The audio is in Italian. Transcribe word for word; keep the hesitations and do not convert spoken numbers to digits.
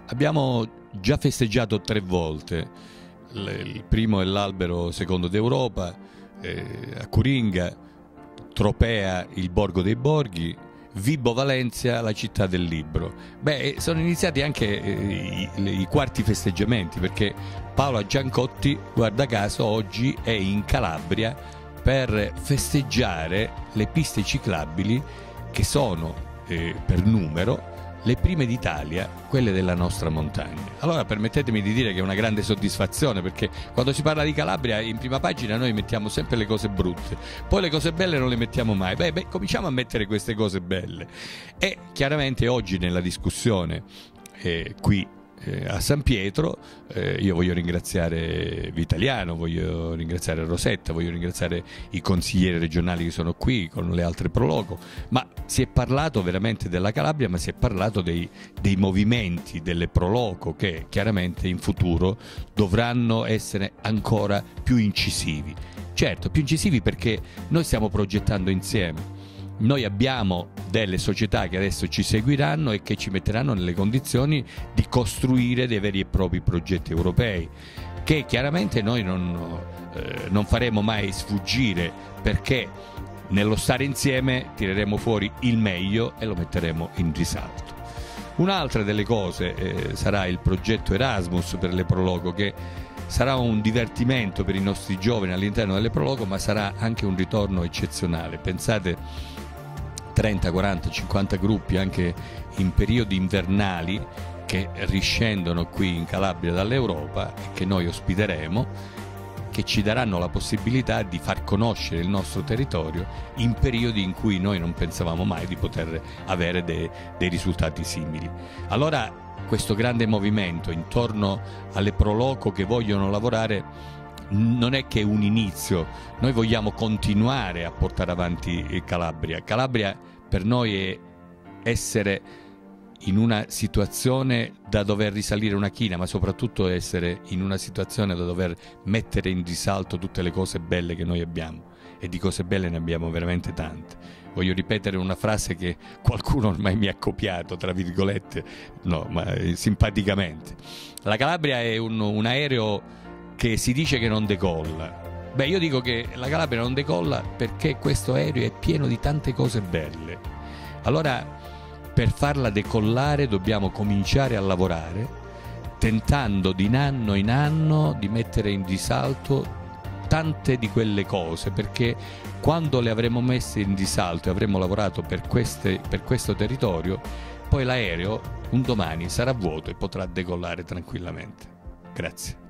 Abbiamo già festeggiato tre volte, il primo è l'Albero Secondo d'Europa, eh, a Curinga, Tropea il Borgo dei Borghi, Vibo Valentia la città del libro. Beh, sono iniziati anche eh, i, i quarti festeggiamenti, perché Paola Giancotti, guarda caso, oggi è in Calabria per festeggiare le piste ciclabili che sono eh, per numero le prime d'Italia, quelle della nostra montagna. Allora permettetemi di dire che è una grande soddisfazione, perché quando si parla di Calabria in prima pagina noi mettiamo sempre le cose brutte, poi le cose belle non le mettiamo mai. Beh, beh cominciamo a mettere queste cose belle. E chiaramente oggi nella discussione eh, qui Eh, a San Pietro eh, io voglio ringraziare Vitaliano, voglio ringraziare Rosetta, voglio ringraziare i consiglieri regionali che sono qui con le altre Proloco, ma si è parlato veramente della Calabria, ma si è parlato dei, dei movimenti delle Proloco che chiaramente in futuro dovranno essere ancora più incisivi. Certo, più incisivi perché noi stiamo progettando insieme. Noi abbiamo delle società che adesso ci seguiranno e che ci metteranno nelle condizioni di costruire dei veri e propri progetti europei, che chiaramente noi non, eh, non faremo mai sfuggire, perché nello stare insieme tireremo fuori il meglio e lo metteremo in risalto. Un'altra delle cose eh, sarà il progetto Erasmus per le Proloco, che sarà un divertimento per i nostri giovani all'interno delle Proloco, ma sarà anche un ritorno eccezionale. Pensate, trenta, quaranta, cinquanta gruppi anche in periodi invernali che riscendono qui in Calabria dall'Europa e che noi ospiteremo, che ci daranno la possibilità di far conoscere il nostro territorio in periodi in cui noi non pensavamo mai di poter avere dei, dei risultati simili. Allora questo grande movimento intorno alle Proloco che vogliono lavorare non è che un inizio, noi vogliamo continuare a portare avanti Calabria. Calabria per noi è essere in una situazione da dover risalire una china, ma soprattutto essere in una situazione da dover mettere in risalto tutte le cose belle che noi abbiamo, e di cose belle ne abbiamo veramente tante. Voglio ripetere una frase che qualcuno ormai mi ha copiato, tra virgolette, no, ma simpaticamente. La Calabria è un, un aereo che si dice che non decolla. Beh, io dico che la Calabria non decolla perché questo aereo è pieno di tante cose belle. Allora, per farla decollare dobbiamo cominciare a lavorare, tentando di anno in anno di mettere in risalto tante di quelle cose, perché quando le avremo messe in risalto e avremo lavorato per, queste, per questo territorio, poi l'aereo un domani sarà vuoto e potrà decollare tranquillamente. Grazie.